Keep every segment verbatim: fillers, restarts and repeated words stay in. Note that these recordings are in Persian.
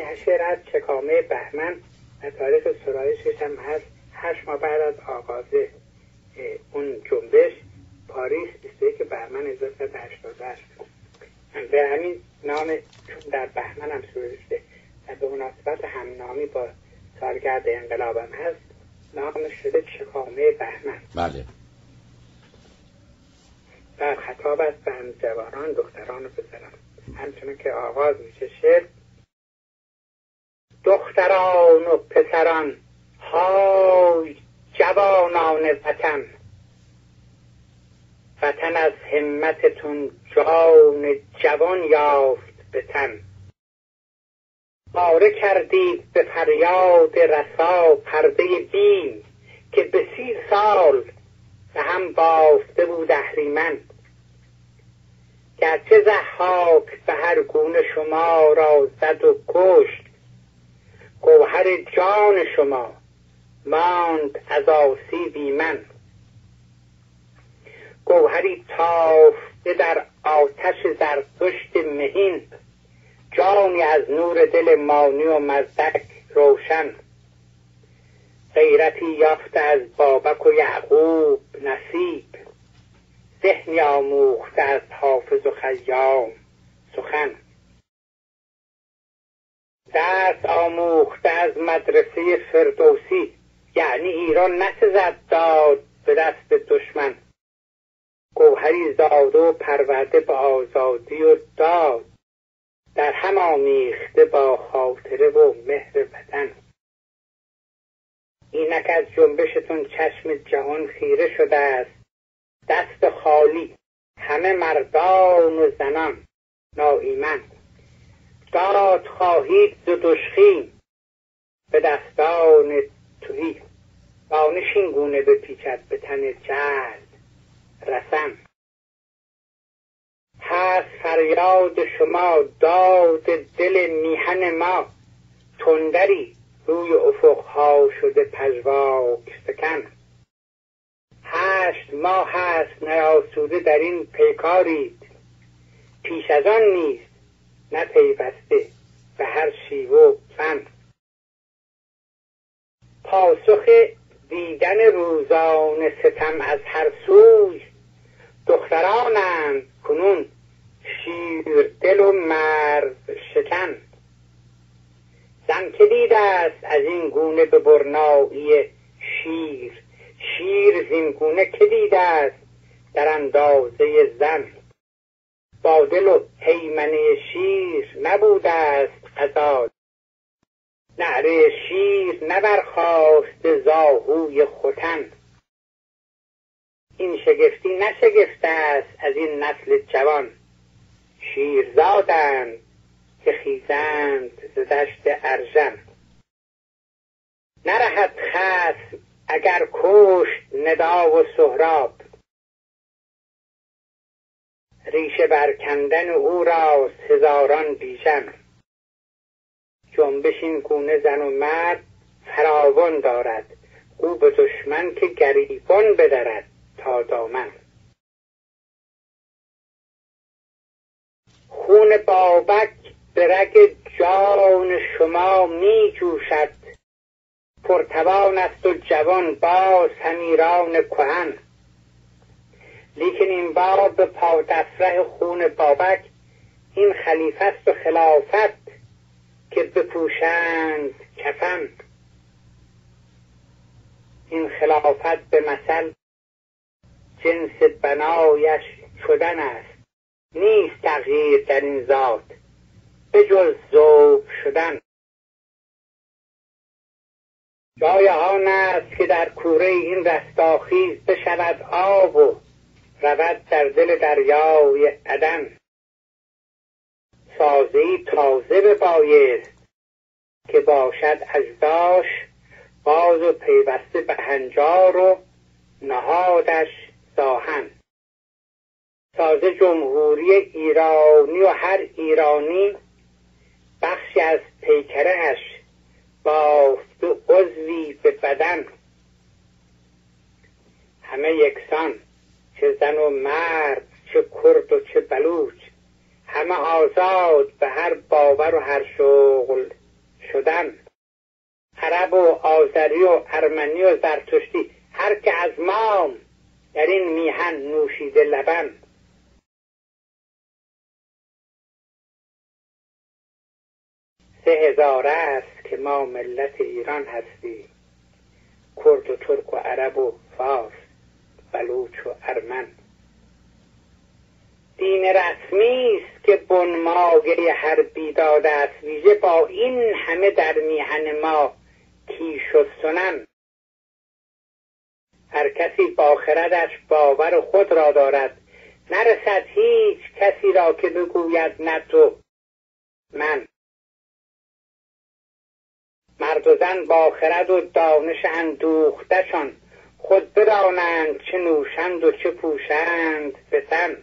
جشن از چکامه بهمن و تاریخ سرایشش هم هست هشت ماه بعد از آغاز اون جنبش، پاریس بیست و یک بهمن هزار و سیصد و هشتاد و هشت. به همین نام چون در بهمن هم سروده شده و به مناسبت همنامی با سالگرد انقلاب هم هست، نامش شده چکامه بهمن. بله. و خطاب است به همجوانان، دختران و پسران. همچنان که آغاز میشه شعر: دختران و پسران، های جوانان وطن، وطن از همتتون جان جوان یافت به تن. پاره کردید به فریاد رسا پرده بیم، که به سی سال به هم بافته بود اهریمن. گرچه ضحاک به هر گونه شما را زد و کشت، گوهر جان شما ماند از آسیب ایمن. گوهری تافته در آتش زرتشت مهین، جانی از نور دل مانی و مزدک روشن. غیرتی یافته از بابک و یعقوب نصیب، ذهنی آموخته از حافظ و خیام سخن. درس آموخته از مدرسه فردوسی، یعنی ایران نسزد داد به دست دشمن. گوهری زاده و پرورده به آزادی و داد، در هم آمیخته با خاطره و مهر وطن. اینک از جنبشتون چشم جهان خیره شده است، دست خالی همه مردان و زنان ناایمن. داد خواهید ز دشخیم به دستان تهی، دانش این گونه بپیچد به تن جهل رسن. پس فریاد شما داد دل میهن ما، تندری روی افقها شده پژواک فکن. هشت ماه هست نیاسوده در این پیکارید، پیش از آن نیست نه پیوسته به هر شیوه و فن. پاسخ دیدن روزان ستم از هر سوی، دخترانند کنون شیر دل و مرد شکن. زن که دیده است از این گونه به برنایی شیر، شیر زین گونه که دیده است در اندازه زن. با دل و هیمنه شیر نبوده است غزال، نعره شیر نبرخاست زاهوی ختن. این شگفتی نشگفته است از این نسل جوان، شیرزادند که خیزند ز دشت ارژن. نرهد خصم اگر کشت ندا و سهراب، ریشه برکندن او راست هزاران بیژن. جنبش این گونه زن و مرد فراوان دارد، او به دشمن که گریبان بدرد تا دامن. خون بابک به رگ جان شما می جوشد، پرتوان است و جوان باز همیران کهن. لیکن این بار به پادفره خون بابک این خلیفه است و خلافت که بپوشند کفن. این خلافت به مثل جنس بنایش شدن است، نیست تغییر در این ذات به جز ذوب شدن. جای آن است که در کوره این رستاخیز بشود آب و رود در دل دریای عدن. سازه‌ای تازه ببایست که باشد اجزاش باز و پیوسته به هنجار و نهادش زاهن. سازه جمهوری ایرانی و هر ایرانی بخشی از پیکرهش بافت و عضوی به بدن. همه یکسان، چه زن و مرد، چه کرد و چه بلوچ، همه آزاد به هر باور و هر شغل شدن. عرب و آذری و ارمنی و زرتشتی، هر که از ما در این میهن نوشیده لبن. سه هزاره است که ما ملت ایران هستیم، کرد و ترک و عرب و فارس، بلوچ و ارمن. دین رسمی است که بنمایه هر بیداد است، ویژه با این همه در میهن ما کیش و سنن. هر کسی با خردش باور خود را دارد، نرسد هیچ کسی را که بگوید نه تو من. مرد و زن با خرد و دانش اندوختشان، خود بدانند چه نوشند و چه پوشند به تن.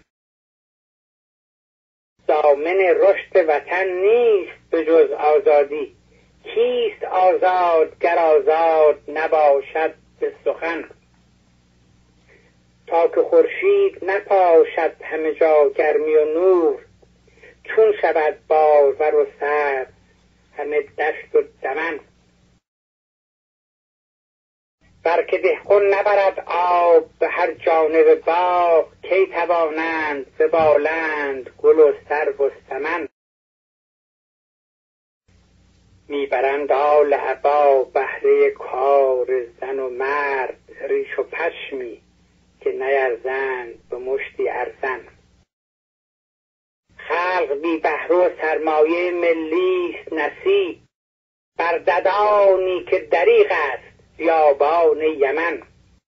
ضامن رشد وطن نیست به جز آزادی، کیست آزاد گر آزاد نباشد به سخن. تا که خورشید نپاشد همه جا گرمی و نور، چون شود بارور و سبز همه دشت و دمن. برکه دهقان نبرد آب به هر جانب باغ، کی توانند ببالند گل و سرو و سمن. میبرند آل عبا بهره کار زن و مرد، ریش و پشمی که نیرزند به مشتی ارزن. خلق بی بهره و سرمایه ملی است نصیب، بر ددانی که دریغ است بیابان یمن.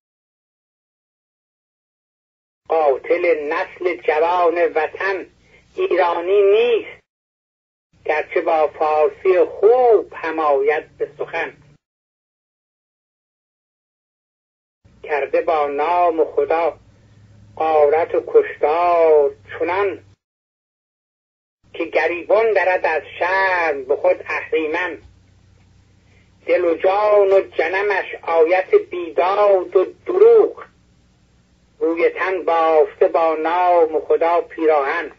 قاتل نسل جوان وطن ایرانی نیست، گرچه با فارسی خوب حمایت به سخن. کرده با نام خدا غارت و کشتار چنان، که گریبان درد از شرم به خود اهریمن. دل و جان و جنمش آیت بیداد و دروغ، روی تن بافته با نام خدا پیراهن.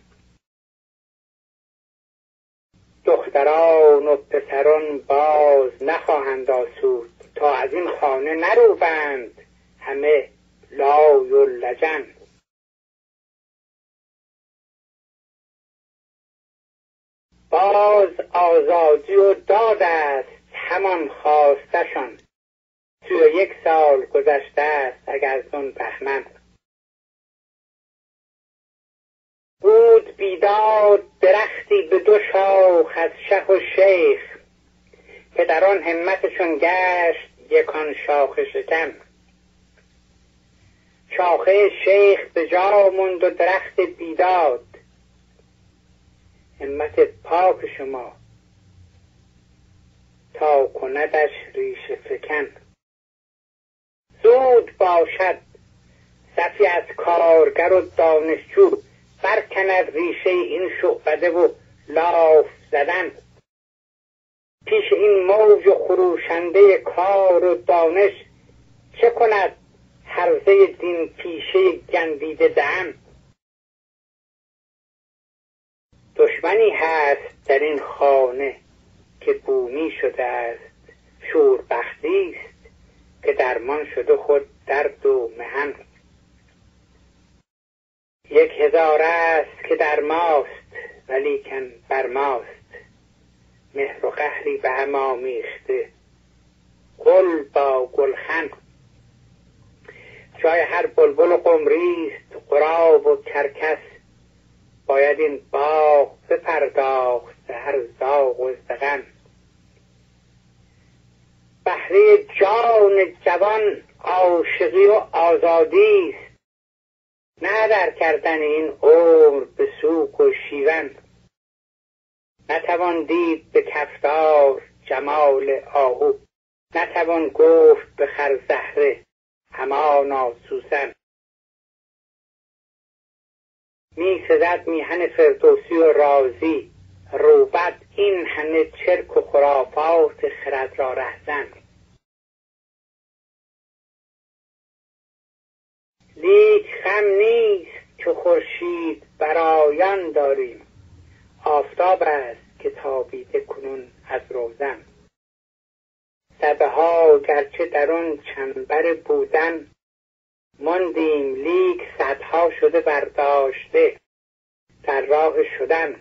دختران و پسران باز نخواهند آسود، تا از این خانه نروبند همه لای و لجن. باز آزادی و داد است همان خواستشان، سی و یک سال گذشته است اگر از اون بهمن. بود بیداد درختی به دو شاخ از شه و شیخ، که در آن همتشون گشت یکان شاخ شکن. شاخه شیخ به جا موند و درخت بیداد، همت پاک شما تا کندش ریشه فکن. زود باشد صفی از کارگر و دانشجو، برکند ریشه این شعبده و لاف زدن. پیش این موج خروشنده کار و دانش، چه کند هرزه دین پیشه گندیده دهن. دشمنی هست در این خانه که بومی شده است، شوربختی است که درمان شده خود درد و محن. یک هزار است که در ماست ولیکن بر ماست، مهر و قهری به هم آمیخته گل با گلخن. جای هر بلبل و قمری است غراب و کرکس، باید این باغ بپرداخت هر زاغ و زغن. بهره جان جوان عاشقی و آزادی است، نه در کردن این عمر به سوک و شیون. نتوان دید به کفتار جمال آهو، نتوان گفت به خرزهره همانا سوسن. می سزد میهن فردوسی و رازی، روبد این همه چرک و خرافات خرد را رهزن. لیک خم نیست که خورشید برایان داریم، آفتاب است که تابیده کنون از روزن. سبه ها گرچه در آن چنبر بودن، ماندیم لیک صدها شده برداشته در راه شدن.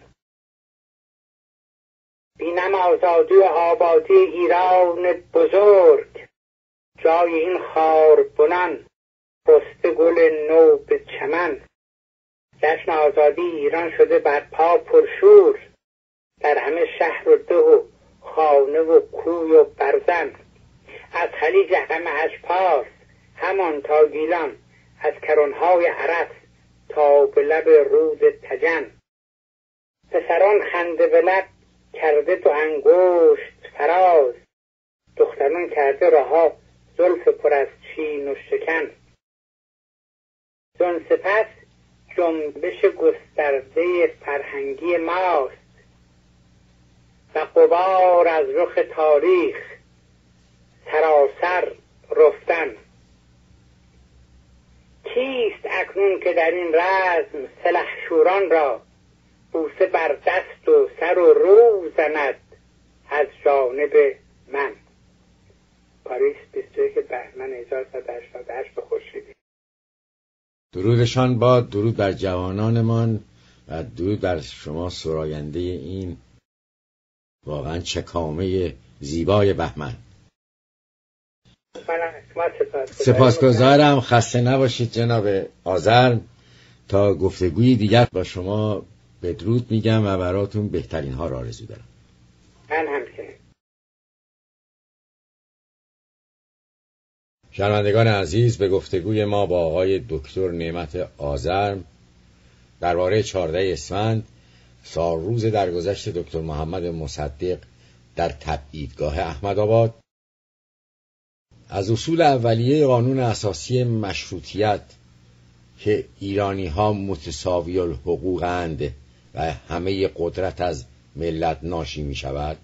بینم آزادی و آبادی ایران بزرگ، جای این خاربنان رسته گل نو به چمن. جشن آزادی ایران شده برپا پرشور، در همه شهر و ده و خانه و کوی و برزن. از خلیج همه اشپارس همان تا گیلان، از کرانهای عرس تا به لب رود تجن. پسران خنده به لب کرده تو انگشت فراز، دختران کرده رها زلف پر از چین و شکن. زن سپس جنبش گسترده فرهنگی ماست، و غبار از رخ تاریخ سراسر رفتن. کیست اکنون که در این رزم سلحشوران را، بوسه بر دست و سر و رو زند از جانب من؟ پاریس بیست و یک بهمن هزار و سیصد و هشتاد و هشت به خورشیدی. درودشان باد، درود بر جوانانمان و درود بر شما سراینده این واقعا چکامه زیبای بهمن. سپاسگزارم. خسته نباشید جناب آذرم. تا گفتگوی دیگر با شما بدرود میگم و براتون بهترین ها را آرزو دارم. من همچنین. شنوندگان عزیز، به گفتگوی ما با آقای دکتر نعمت آذرم درباره چهاردهم اسفند، سالروز درگذشت دکتر محمد مصدق در تبعیدگاه احمدآباد، از اصول اولیه قانون اساسی مشروطیت که ایرانی ها متساوی الحقوقند و همه قدرت از ملت ناشی می شود،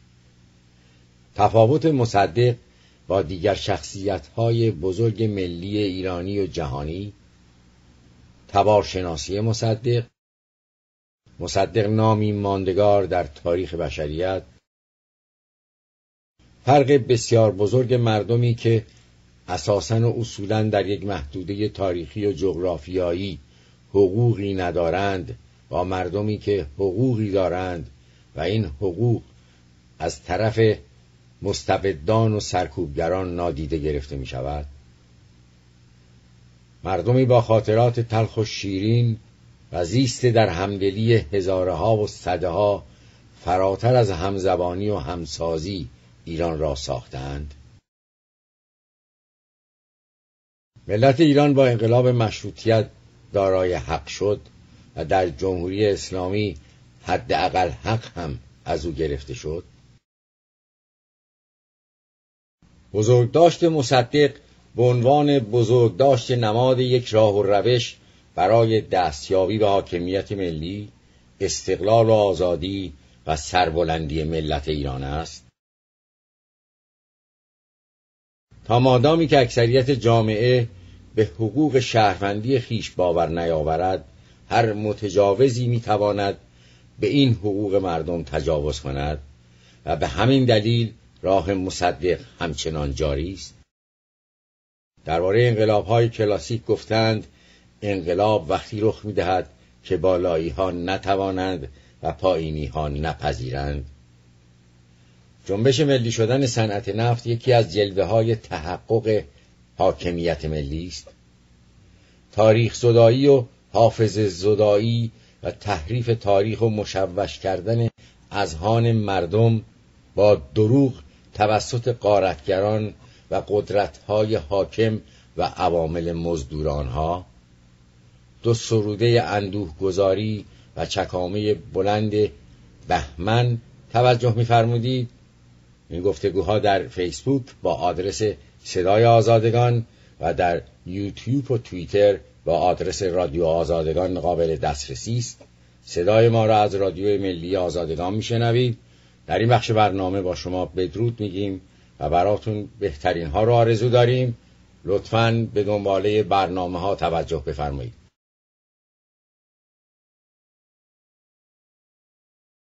تفاوت مصدق با دیگر شخصیت های بزرگ ملی ایرانی و جهانی، تبارشناسی مصدق، مصدق نامی ماندگار در تاریخ بشریت، فرق بسیار بزرگ مردمی که اساساً و اصولاً در یک محدوده تاریخی و جغرافیایی حقوقی ندارند با مردمی که حقوقی دارند و این حقوق از طرف مستبدان و سرکوبگران نادیده گرفته می شود. مردمی با خاطرات تلخ و شیرین و زیست در همدلی هزارها و صدها فراتر از همزبانی و همسازی ایران را ساختند. ملت ایران با انقلاب مشروطیت دارای حق شد و در جمهوری اسلامی حداقل حق هم از او گرفته شد. بزرگداشت مصدق به عنوان بزرگداشت نماد یک راه و روش برای دستیابی به حاکمیت ملی، استقلال و آزادی و سربلندی ملت ایران است. تا مادامی که اکثریت جامعه به حقوق شهروندی خیش باور نیاورد، هر متجاوزی میتواند به این حقوق مردم تجاوز کند و به همین دلیل راه مصدق همچنان جاری است. درباره انقلاب‌های کلاسیک گفتند انقلاب وقتی رخ می‌دهد که بالایی‌ها نتوانند و پایینی‌ها نپذیرند. جنبش ملی شدن صنعت نفت یکی از جلوه‌های تحقق حاکمیت ملی است. تاریخ زدایی و حافظه زدایی و تحریف تاریخ و مشوش کردن اذهان مردم با دروغ توسط غارتگران و قدرت‌های حاکم و عوامل مزدورانها، دو سروده اندوهگذاری و چکامه بلند بهمن توجه می‌فرمودید. این گفتگوها در فیسبوک با آدرس صدای آزادگان و در یوتیوب و توییتر با آدرس رادیو آزادگان قابل دسترسی است. صدای ما را از رادیو ملی آزادگان میشنوید. در این بخش برنامه با شما بدرود میگیم و براتون بهترین ها را آرزو داریم. لطفاً به دنباله برنامه ها توجه بفرمایید.